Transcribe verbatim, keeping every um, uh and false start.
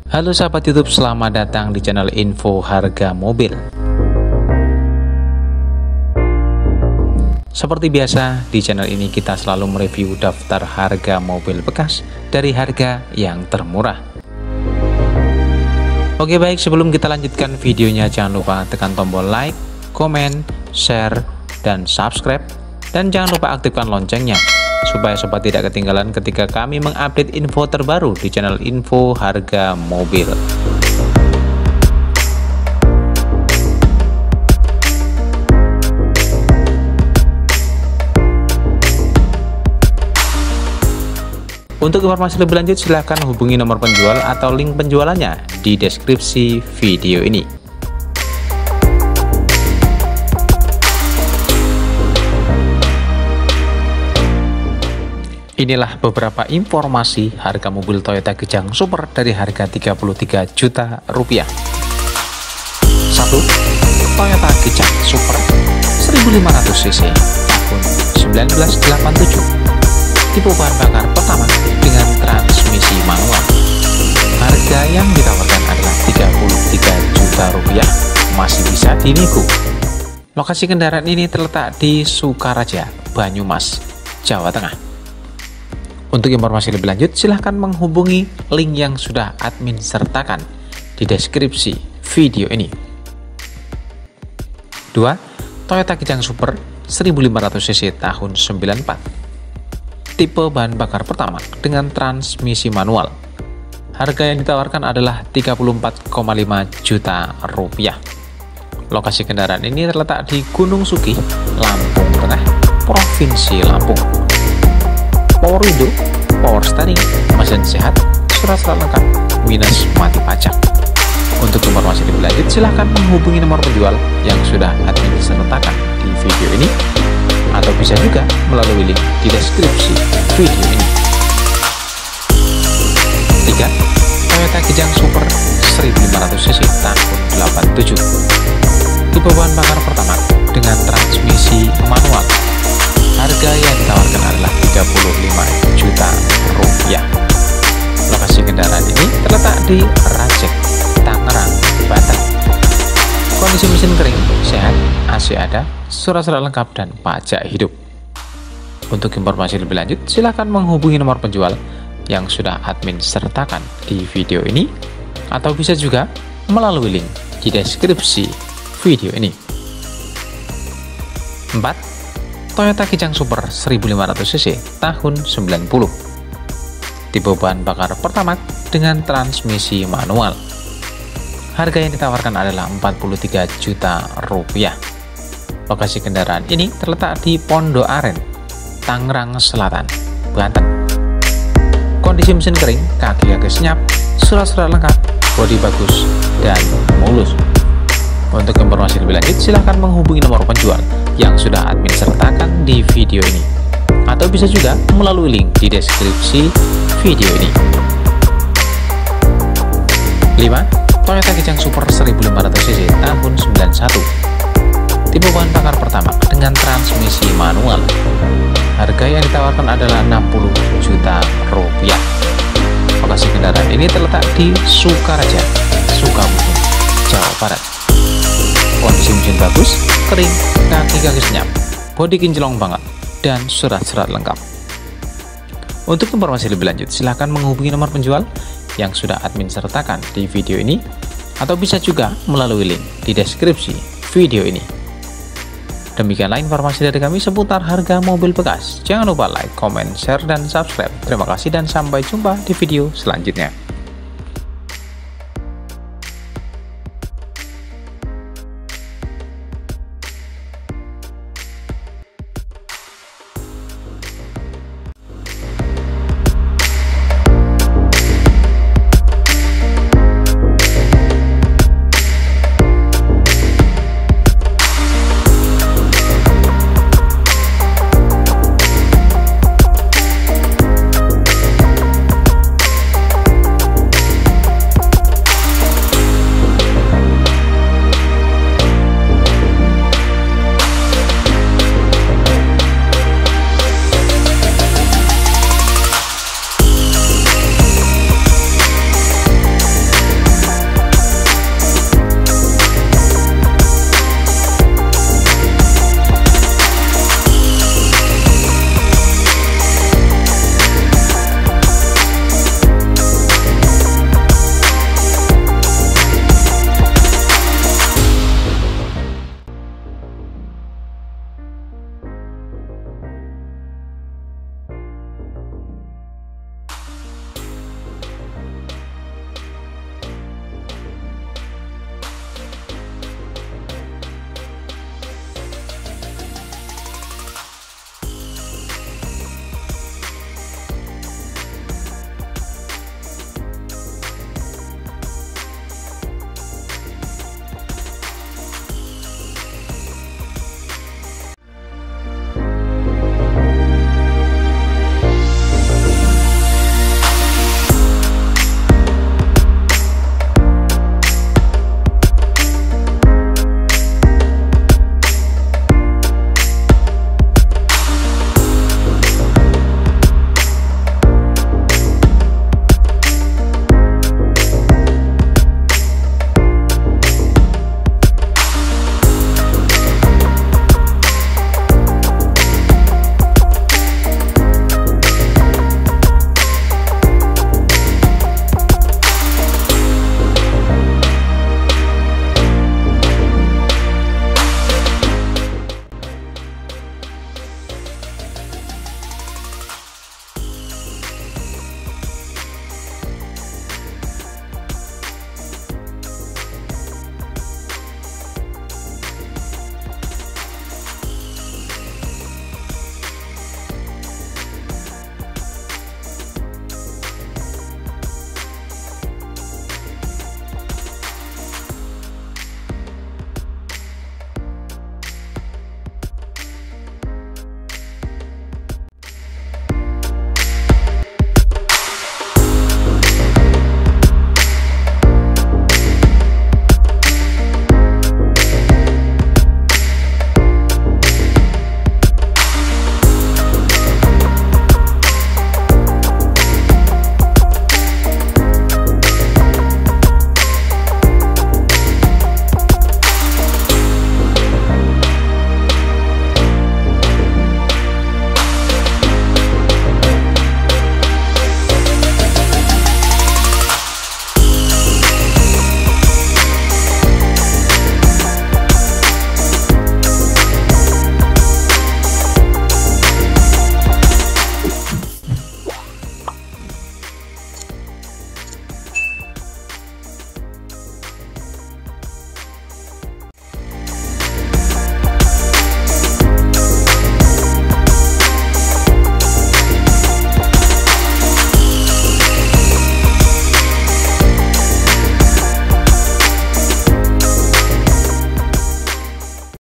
Halo sahabat YouTube, selamat datang di channel info harga mobil. Seperti biasa, di channel ini kita selalu mereview daftar harga mobil bekas dari harga yang termurah. Oke baik, sebelum kita lanjutkan videonya, jangan lupa tekan tombol like, komen, share, dan subscribe. Dan jangan lupa aktifkan loncengnya, supaya sobat tidak ketinggalan ketika kami mengupdate info terbaru di channel info harga mobil. Untuk informasi lebih lanjut, silahkan hubungi nomor penjual atau link penjualannya di deskripsi video ini. Inilah beberapa informasi harga mobil Toyota Kijang Super dari harga tiga puluh tiga juta rupiah. satu. Toyota Kijang Super seribu lima ratus cc tahun seribu sembilan ratus delapan puluh tujuh, tipe bahan bakar pertama dengan transmisi manual. Harga yang ditawarkan adalah tiga puluh tiga juta rupiah, masih bisa dinego. Lokasi kendaraan ini terletak di Sukaraja, Banyumas, Jawa Tengah. Untuk informasi lebih lanjut, silahkan menghubungi link yang sudah admin sertakan di deskripsi video ini. dua. Toyota Kijang Super seribu lima ratus cc tahun sembilan puluh empat, tipe bahan bakar pertama dengan transmisi manual. Harga yang ditawarkan adalah tiga puluh empat koma lima juta rupiah. Lokasi kendaraan ini terletak di Gunung Sugi, Lampung Tengah, Provinsi Lampung. Power window, power steering, mesin sehat, surat-surat lengkap, minus mati pajak. Untuk informasi lebih lanjut, silahkan menghubungi nomor penjual yang sudah admin sertakan di video ini, atau bisa juga melalui link di deskripsi video ini. tiga. Toyota Kijang Super seribu lima ratus cc tahun delapan puluh tujuh, tipe bahan bakar pertama dengan transmisi manual. Harga yang ditawarkan adalah tiga puluh lima juta rupiah. Lokasi kendaraan ini terletak di Racek, Tangerang, Banten. Kondisi mesin kering, sehat, A C ada, surat-surat lengkap, dan pajak hidup. Untuk informasi lebih lanjut, silakan menghubungi nomor penjual yang sudah admin sertakan di video ini, atau bisa juga melalui link di deskripsi video ini. empat. Toyota Kijang Super seribu lima ratus cc tahun sembilan puluh, tipe bahan bakar pertama dengan transmisi manual. Harga yang ditawarkan adalah empat puluh tiga juta rupiah. Lokasi kendaraan ini terletak di Pondok Aren, Tangerang Selatan, Banten. Kondisi mesin kering, kaki-kaki senyap, surat-surat lengkap, bodi bagus, dan mulus. Untuk informasi lebih lanjut, silahkan menghubungi nomor penjual yang sudah admin sertakan di video ini, atau bisa juga melalui link di deskripsi video ini. lima. Toyota Kijang Super seribu lima ratus cc tahun sembilan puluh satu, tipe bahan bakar pertama dengan transmisi manual. Harga yang ditawarkan adalah enam puluh juta rupiah. Lokasi kendaraan ini terletak di Sukaraja, Sukabumi, Jawa Barat. Kondisi mesin bagus, kering, kaki-kaki senyap, bodi kinclong banget, dan surat-surat lengkap. Untuk informasi lebih lanjut, silahkan menghubungi nomor penjual yang sudah admin sertakan di video ini, atau bisa juga melalui link di deskripsi video ini. Demikianlah informasi dari kami seputar harga mobil bekas. Jangan lupa like, comment, share, dan subscribe. Terima kasih dan sampai jumpa di video selanjutnya.